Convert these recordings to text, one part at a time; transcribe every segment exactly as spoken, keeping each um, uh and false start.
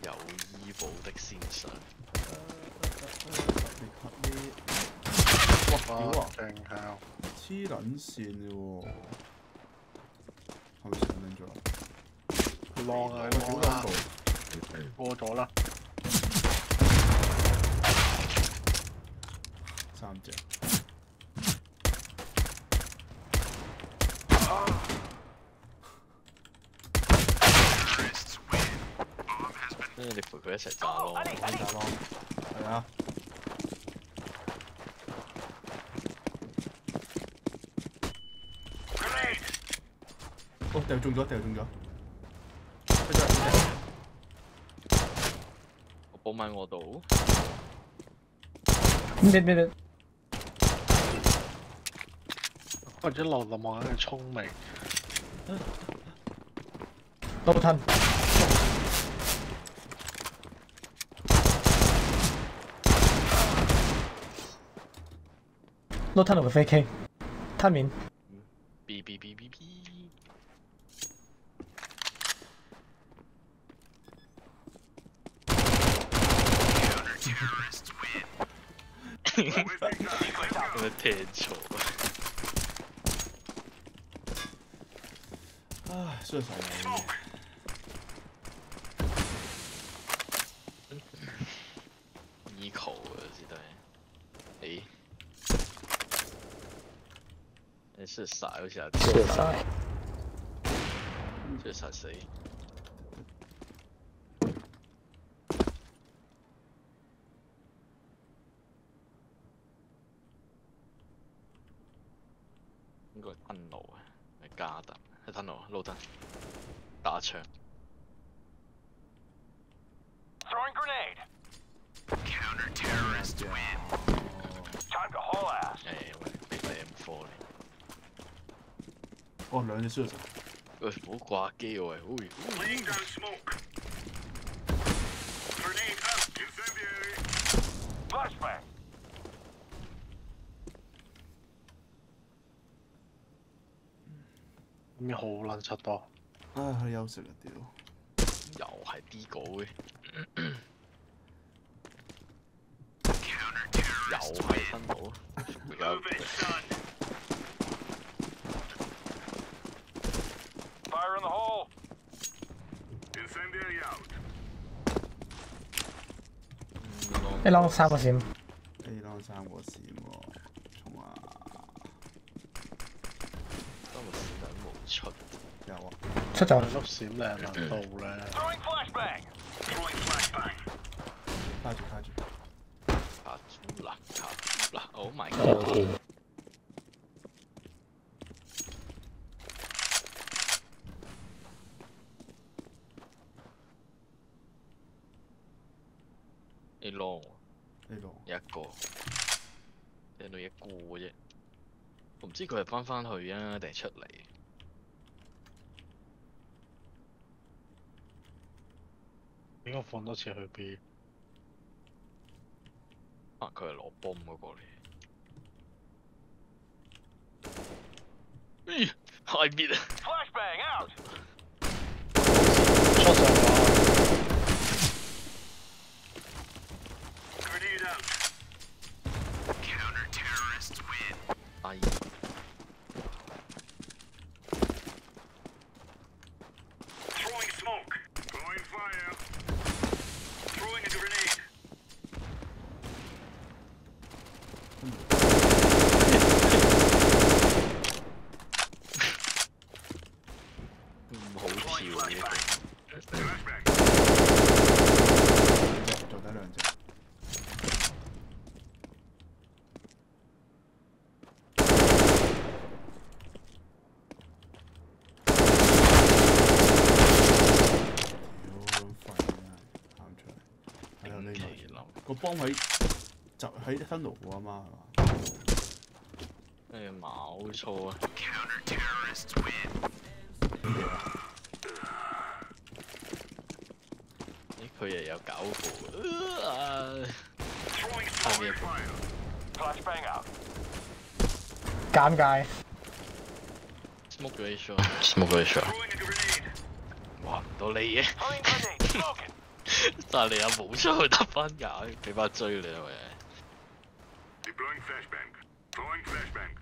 有醫保的先生。 哇！屌啊！ 正效黐撚線嘅喎，係咪上緊咗？ 浪啊屌浪啊！ 過咗啦， 三隻。 跟住你陪佢一齊炸咯， 一齊炸咯，係啊！哦，掉中咗，掉中咗。 我補埋我度。 咩咩咩？ 我一路就望緊佢聰明。 都吞。都吞到個飛 K， 吞面。 B B B B B。咁樣聽錯。 唉，衰晒你。 Eco 啊，知道誒，誒射晒好似有啲。 射晒。 射晒死。應該係吞路啊，係加特，係吞路，路吞，打槍。 Throwing grenade. Counter terrorist win. Time to haul ass. 誒喂，俾你 M 四你。 哦，兩隻衰晒。 喂，唔好掛機喎，喂。 Laying down smoke. Grenade out. Incendiary. Flashbang. 咁好撚柒多。 唉，去休息啦，屌！ 又係 D 稿嘅。又係吞到。而家。 Fire in the hole. Incendiary out. A long 三個閃。 A long 三個閃喎，衝啊！ 今日閃緊冇出。 有啊。 出咗。 粒閃靚撚到咧。 Throwing flashbang. Throwing flashbang. 卡住卡住。 卡住啦，卡住啦 ！Oh my god！ A long A long 一個，聽到一個啫。我唔知佢係翻返去啊，定係出嚟？ 應該放多次去 B。 可能佢係攞 bomb 嗰個嚟。咦 ，high mid 啊 ！Flashbang out。 出上咗。 Grenade out. Counter terrorists win. 哎。 Throwing smoke. Throwing fire. Throwing a grenade. 唔好跳呢個。 做得兩隻。個幫喺就喺分路啊嘛，係嘛？ 誒冇錯啊！咦，佢又有搞過啊！後面 Flashbang out. 尷尬。 smoke 咗 A shot，smoke 咗 A shot。哇，唔到你嘅。 Throwing grenade. Smoking. 但係你又冇出去得翻廿，俾翻追你係咪？ Deploying flashbang. Throwing flashbang.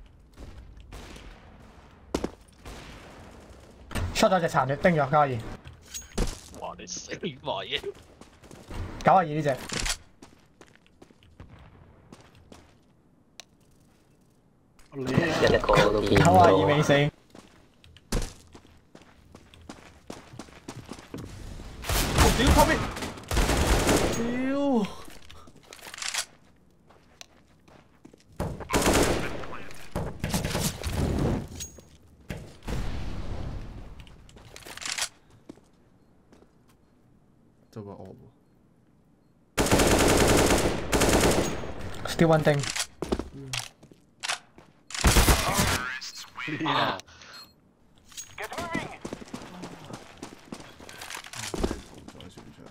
出咗隻殘血，叮咗九廿二， 哇！你死埋嘅， 九廿二呢隻， 你一個都見九廿二未死。 屌後面，屌！就話我喎 Still one thing， 啊！ Get moving. 再算出。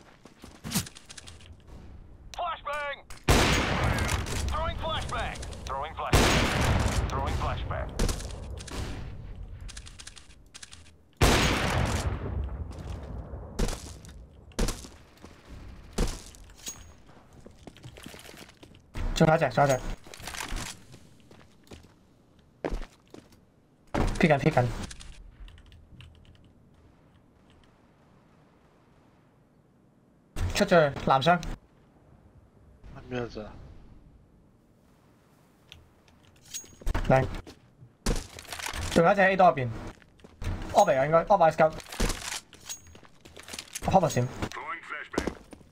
Flashbang. Throwing flashbang. Throwing flashbang. Throwing flashbang. 仲有一隻，仲有一隻，撇緊撇緊，出咗去藍箱， 咩啫？ 嚟，仲有一隻喺 A 多入邊 ，O 嚟啊應該 ，O 埋 scout， 我 pop 閃 Throwing flashbang.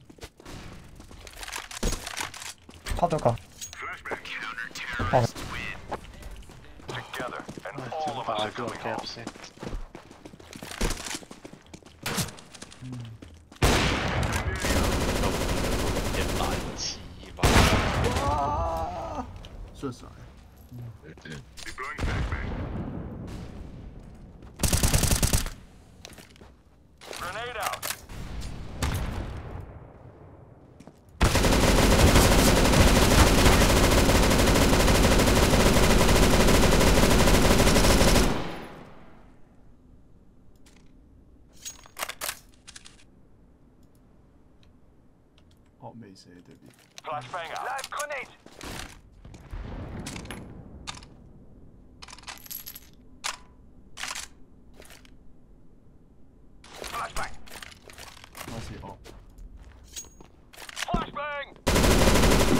，pop 到個， Flashbang. 哦， Together and 唉， all 整 of 大 us 嗰個 coming gap home. 先。 一大次嘛。 哇！出晒。 Deploying flashbang. Grenade out. 哦，未死對面。 Flashbang out. Live grenade. Flashbang. 我是哦。 Flashbang.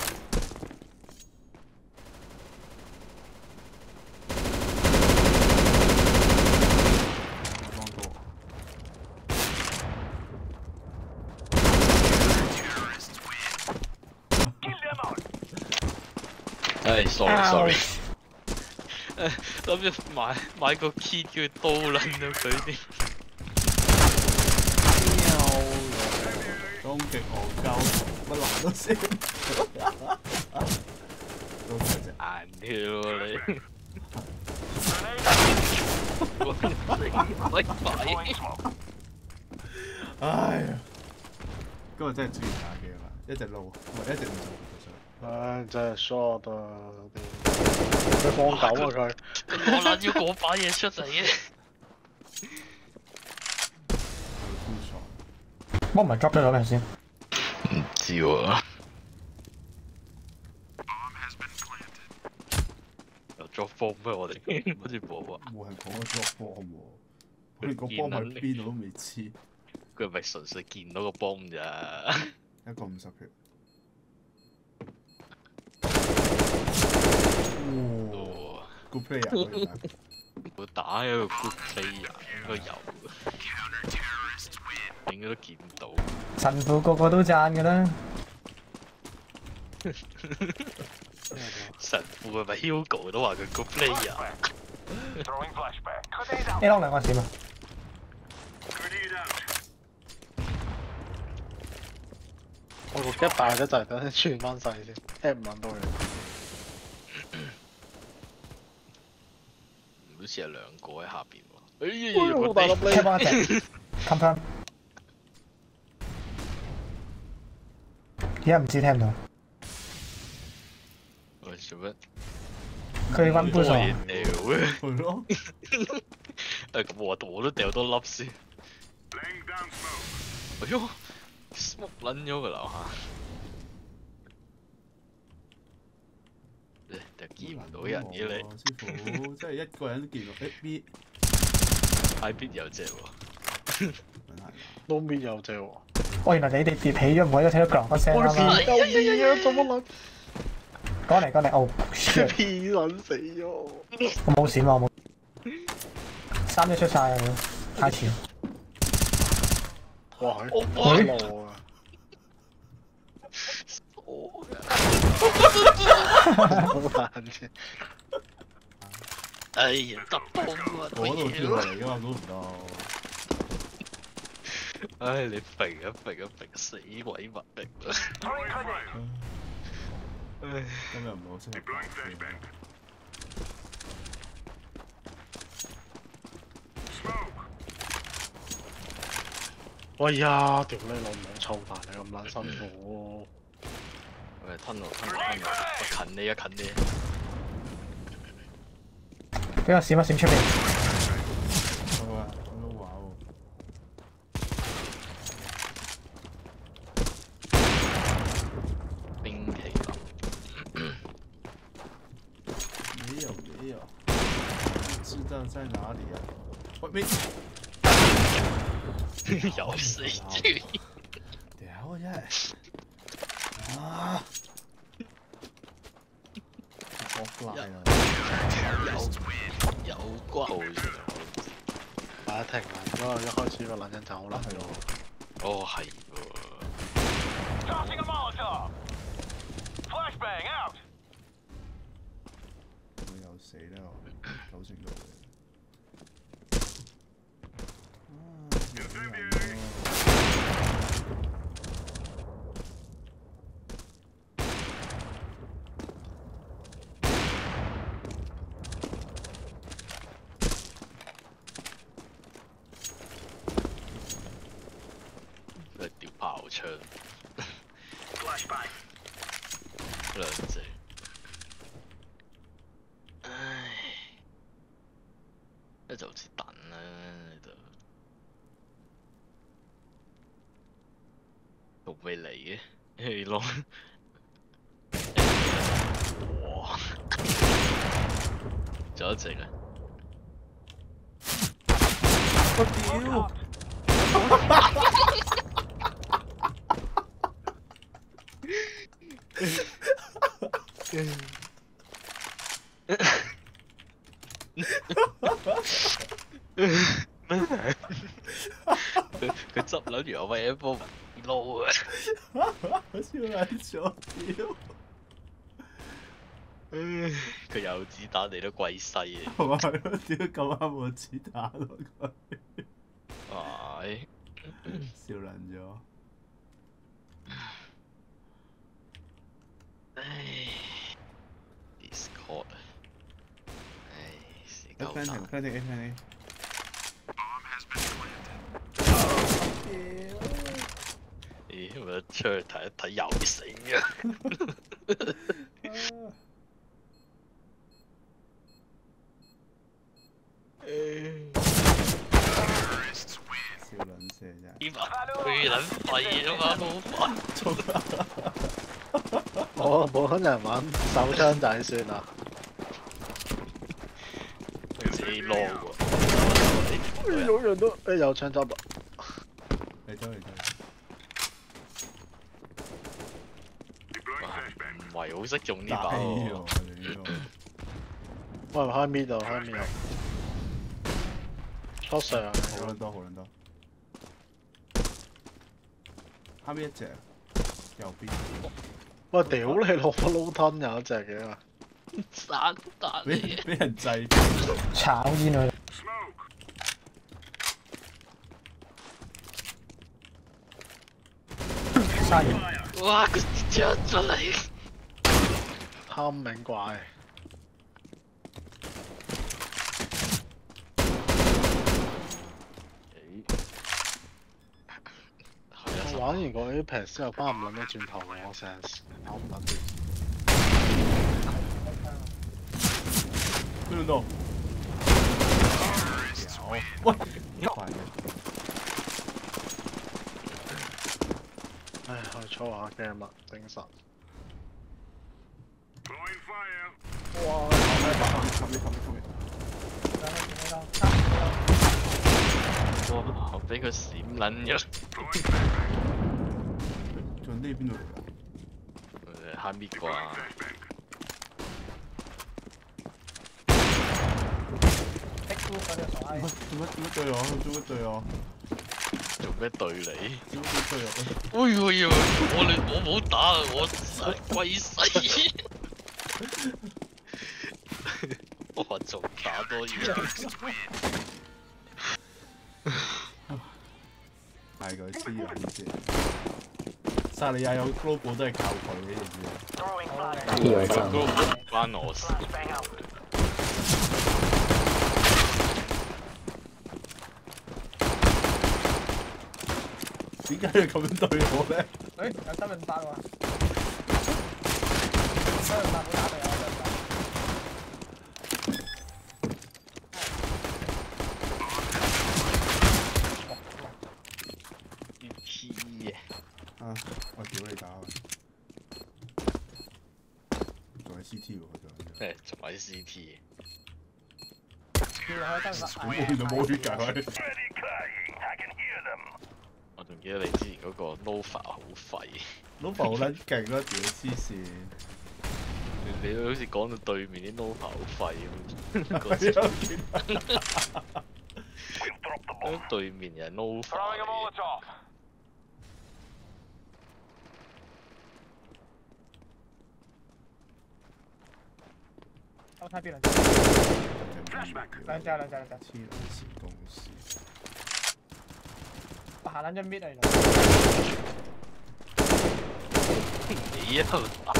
Kill them out. 唉，sorry sorry，誒諗住買買個 key 叫佢刀撚咗佢啲， 終極戇鳩，乜難都先。都係隻硬跳喎你， Grenade. 喂 Deploying 買 smoke. 唉呀！今日真係中意打機啦，一直撈，唔係一直唔做其實。 唉，真係 short 啊！佢放狗啊佢。 我撚要嗰把嘢出嚟嘅， 我唔係 drop 咗咗咩先？ 唔知喎，又 drop bomb 咩我哋？好似冇啊， 冇人講過 drop bomb 喎，我連個 bomb 喺邊我都未知。 佢咪純粹見到個 bomb 咋？ 一個五十票。 哦， good player 會打一個 good player 應該有，應該都見到。 神父個個都讚㗎啦， 神父係咪 Hugo 都話佢 good player？ Throwing flashbang. Grenade out. A 窿兩個閃啊！ Grenade out. 我個 gap 大得滯，等陣轉翻細先 ，app 唔揾到佢。 好似係兩個喺下邊喎。哎呀， 好大粒 ，cap 翻一隻，confirm。而家唔知聽唔到， 喂，做乜？ 佢溫杯多數。 嘢掉嘅。 係咯， 誒咁我我都掉多粒先。 Laying down smoke. 哎呦 ，smoke 撚咗個樓下。誒，就見唔到人嘅你。 師傅，真係一個人都見到 A B。 I B 有隻喎。 都邊有隻喎。 哦，原來你哋跌起咗，唔可以聽到啷嗰聲我啱啱。 哋有嘢啊！做乜撚？ 講嚟講嚟，哦 shit！ P 撚死咗！ 我冇閃啊，我冇。三隻出晒啊！太遲。 哇！係我好路啊！好難啫。 哎呀，得波啊！ 嗰度跳落嚟噶嘛，估唔到。 唉，你揈啊揈啊揈，死鬼物力啦！唉， 今日唔係好適合打機。 喂呀！屌你老母臭大你咁撚辛苦。 喂，吞我吞我吞我，我近你啊近你！ 俾我閃一閃出邊。 好啊，好玩喎。 冰淇淋。 沒有沒有，智障在哪裡啊？喂沒。 有死住！ 屌真係啊！好快啊！ 有有瓜號大家停啦！因為一開始個撚人走啦。 係咯。 哦係喎。 Tossing a Molotov. Flashbang out. 我又死啦！九成六。 屌炮槍， Flashbang. 兩隻。唉，一就好似等啦呢度。仲未嚟嘅，氣咯。哇！仲有一隻啊！ 我屌！ 咩？佢佢執撚完我為一波撈啊！ 我笑撚咗屌！ 佢有子彈你都貴西嘅。 係咪咯？屌咁啱冇子彈落去。 係。 笑撚咗。 唉 ，Discord 唉，死鳩蛋。 planting planting A planting。 咦，咪出去睇一睇又死嘅。 笑撚死真係。 點啊？佢撚廢啊嘛，好煩。 我冇可能玩手槍仔算啦。 自己攞喎。 有人都誒有槍執啦。 嚟咗嚟咗。 唔係好識用呢把喎。 喂，開咪度，開咪度。出上。 好撚多，好撚多。後面一隻，右邊。 喂，屌你老母撈吞有一隻嘅嘛？ 散彈俾俾人制。 炒煙佢。沙完。 哇！佢着咗嚟。 貪名怪。我玩完個 Apex 之後，翻唔撚得轉頭我成日跑唔撚掂。 邊度？喂，快嘅。 唉，去操下 game 啊，精神。哇！ 後面後面後面。 哇！我俾佢閃撚咗。 仲呢邊度嚟㗎？ 誒蝦米啩？ 做乜做乜做乜對我？做乜對我？ 做咩對你？ 做乜對我？ 哎呦呦！我哋我冇打啊！我龜西。我仲打多嘢。 係佢黐撚線。薩利亞有 global 都係靠佢嘅，知唔知啊？ Throwing 以為 flashbang. 真。 唔關我事。 Flashbang out. 點解要咁樣對我咧？ 誒，有三分八喎。三分八冇打到有三分八。 要 T 嘅。 啊！我屌你打啊！仲係 C T 喎，佢誒，仲喺 C T。 叫佢三分八。 仲。冇就冇血㗎佢。 Ready crying. I can hear them. 我仲記得你之前嗰個 Nova 好廢。 Nova 好撚勁咯，屌黐線！ 你你好似講到對面啲 Nova 好廢咁。 係啊，見 We've dropped the 咁 bomb. 對面又係 Nova Throwing a 嚟。 Molotov. 我睇邊兩 Flashback. 兩隻兩隻兩隻。 黐撚線公司。 我行撚咗 mid 啊原來。 你啊！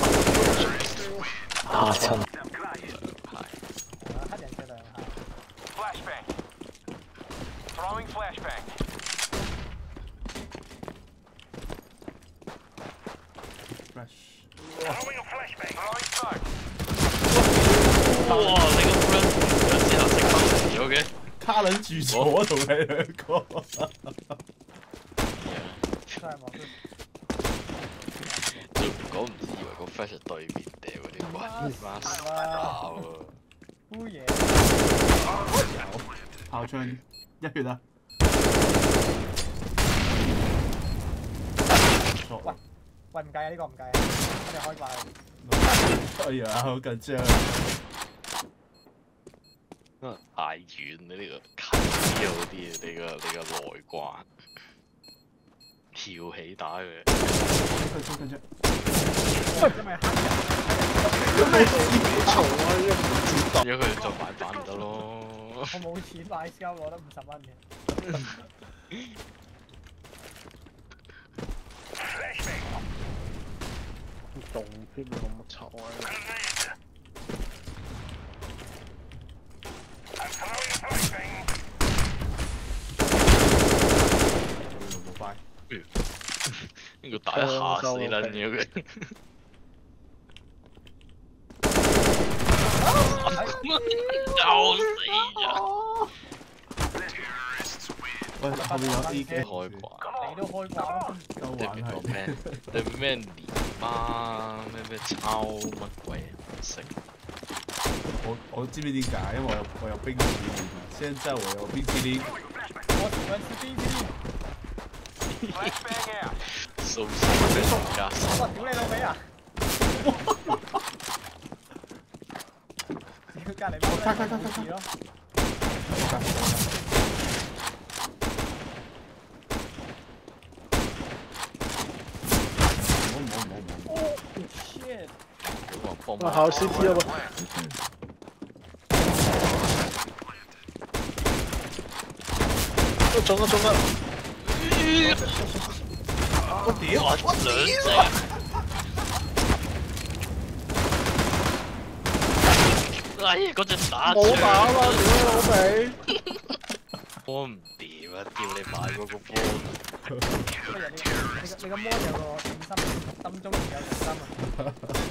啊 Them 親。 crying. 黑人隻兩下。 Flashbang. Throwing flashbang. Flash。 Throwing a flashbang. Throwing smoke. 哇！你個 friend 有之後食翻成咗嘅。 卡撚住咗同你兩個。 真係冇。 最唔講唔知以為個 flash 係對面掉嗰啲，哇！媽殺喎！ 污嘢。 炮槍一血啊！ 喂喂唔計啊呢個唔計啊，我哋開掛。 哎呀，好緊張。 太遠啦呢個近啲好啲，你個你個內掛跳起打佢。 緊張緊張。 因為黑人。 嘈啊！依家唔知道。 如果佢再買版咪得咯。 我冇錢買 C S G O，攞得五十蚊嘅。 Flashbang. 動添咁乜臭啊！ Grenade. I'm throwing a flashbang. 冇快。 呢個打一下死撚咗佢。又死咗。 喂，後面有 A 嘅。 開掛。 你都開掛咯。 夠玩對面個係。 咩？對咩連啊？咩咩抄乜鬼啊？唔識。 我我知唔知點解？因為我有我有冰淇淋啊！現在我有冰淇淋。 我喜歡吃冰淇淋。 Flashbang out. 數十倍加十。 我屌你老味啊！屌隔離包咧冇事咯。 唔好唔好唔好唔好。 Oh shit！ 幫我考 C T 啊喂！都中啊中啊！ 我屌！ 我兩隻。哎呀！嗰隻打冇打啊！屌你老味！ 波唔掂啊！叫你買嗰個波。 乜人你你個你個魔有個定心心中有定心啊！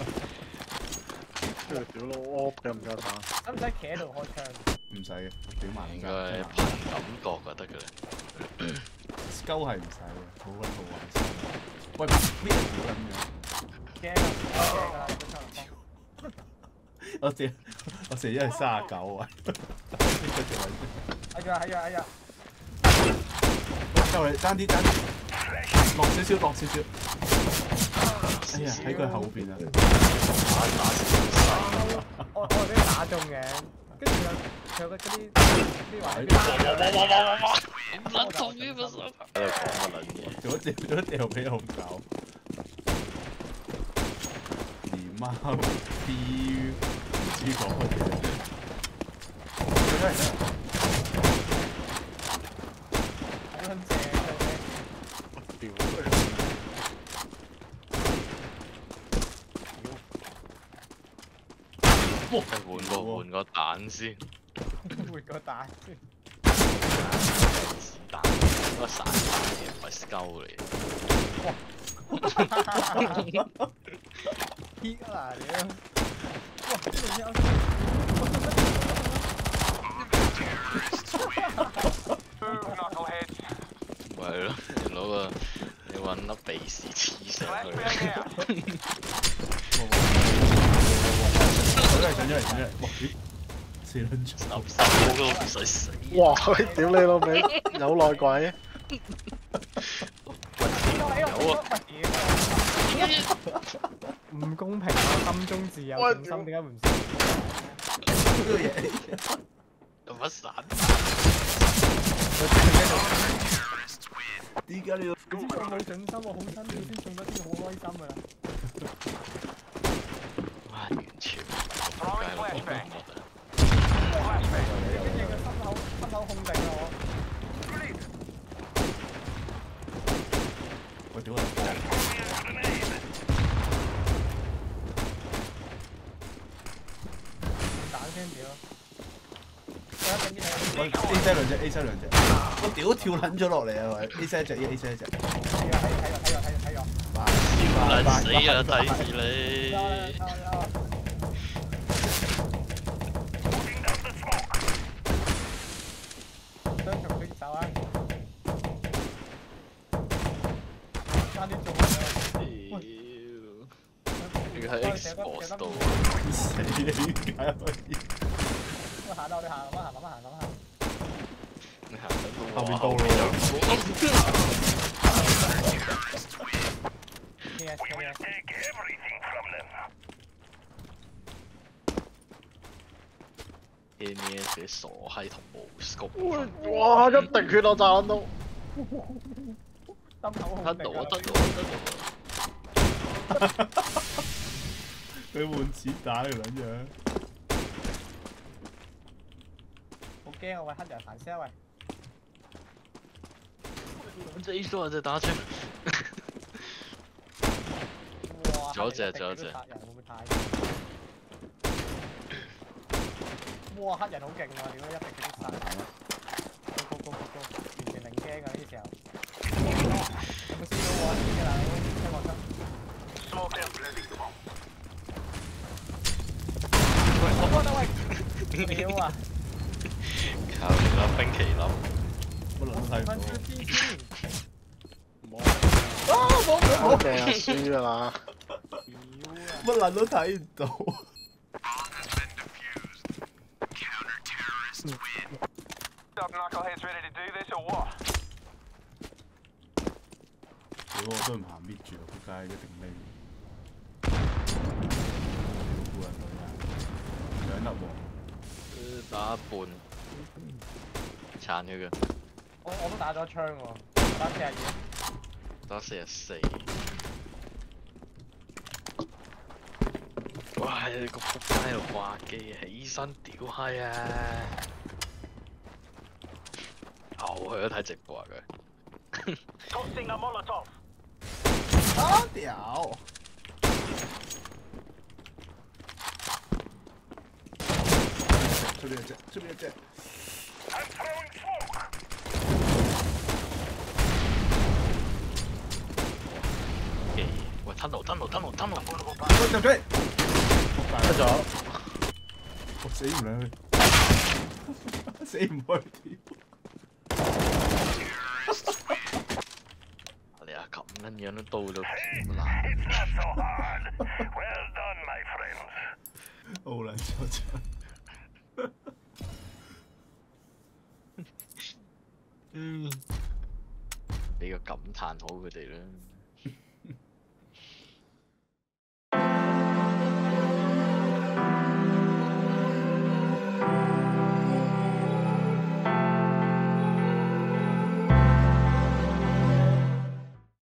屌佬 off 嘅唔夠打。 使唔使企喺度開槍？ 唔使嘅，屌埋應該憑感覺就得嘅啦。 鳩係唔使嘅，好撚好玩。喂，咩人屌撚嘅？ 驚啊！驚㗎啦，你都差唔多。 我射我射咗係三十九啊！ 哎呀哎呀哎呀！ 就嚟爭啲爭啲，落少少落少少。哎呀，喺佢後邊啊！ 我我俾佢打中嘅，跟住有有嗰啲啲位。 唔撚痛嘅乜嘢？喺度講乜撚嘢？ 做咗掉咗掉俾紅狗。連貓標唔知講乜嘢。真係〜換個換個彈先， 換個彈先。 子彈，嗰個散彈嘅唔係 scout 嚟。 Hit 啊屌！哇！呢度有。 咪係咯，你攞個你揾粒鼻屎黐上去。 上咗嚟上咗嚟上咗嚟，哇！四輪槍， 十十個都唔使死。 哇！屌你老味，有內鬼。 唔公平啊！心中自有正心，點解唔死？ 呢個嘢咁乜散？ 點解你要？ 你知我冇準心，我好辛苦先送得先好開心㗎啦。 哇！完全唔該我冇乜。 跟住個心口心口控定啊我。 我屌你！ 彈聲屌！ 我 A 西兩隻 A 西兩隻，我屌跳撚咗落嚟啊！喂 ，A 西一隻 A 西一隻。 睇咗睇咗睇咗睇咗睇咗。 撚死啊！睇住你。 雙重對手啊！差啲中咗。 屌！要喺 Xbox 度。 死你點解可以？ 我行啦，我哋行，諗下諗下諗下。 你行緊後面到咯。 K S K S。 K S 啲傻閪同毛σκop。 哇！一滴血我炸到。 心口好得到啊！得到啊！得到啊！ 佢換子彈嚟撚樣。 好驚啊！喂，黑人行先啊喂。 這一說在打槍。 哇！ 仲有隻，仲有隻。 殺人會唔會太？哇！黑人好勁啊！屌，一滴佢都殺。高高高高高，完全零驚啊！呢啲時候。有冇燒到我先㗎啦？聽我得。喂，我幫到喂。屌啊！ 靠你粒冰淇淋。 乜撚睇唔到？ 啊！冇冇冇！掟啊，輸㗎啦！ 乜撚都睇唔到。 Knuckleheads ready to do this or what? 屌我都唔行搣住，仆街一定匿。屌人女啊！兩粒喎。 打一半。殘佢嘅。 我我都打咗槍喎，打四廿二。 打四十四。哇！你個仆街喺度掛機，起身屌閪啊！哦，佢都睇直播啊佢。 Tossing a Molotov. 啊屌！出邊一隻，出邊一隻。 I'm throwing smoke. 喂，吞路吞路吞路吞路！ 我入咗嚟。 出咗。 我死唔兩去。死唔去。 撚樣都刀都咁 It's 難。 not so hard. Well done, my friends. 好撚錯場。 嗯，俾個感嘆好佢哋啦。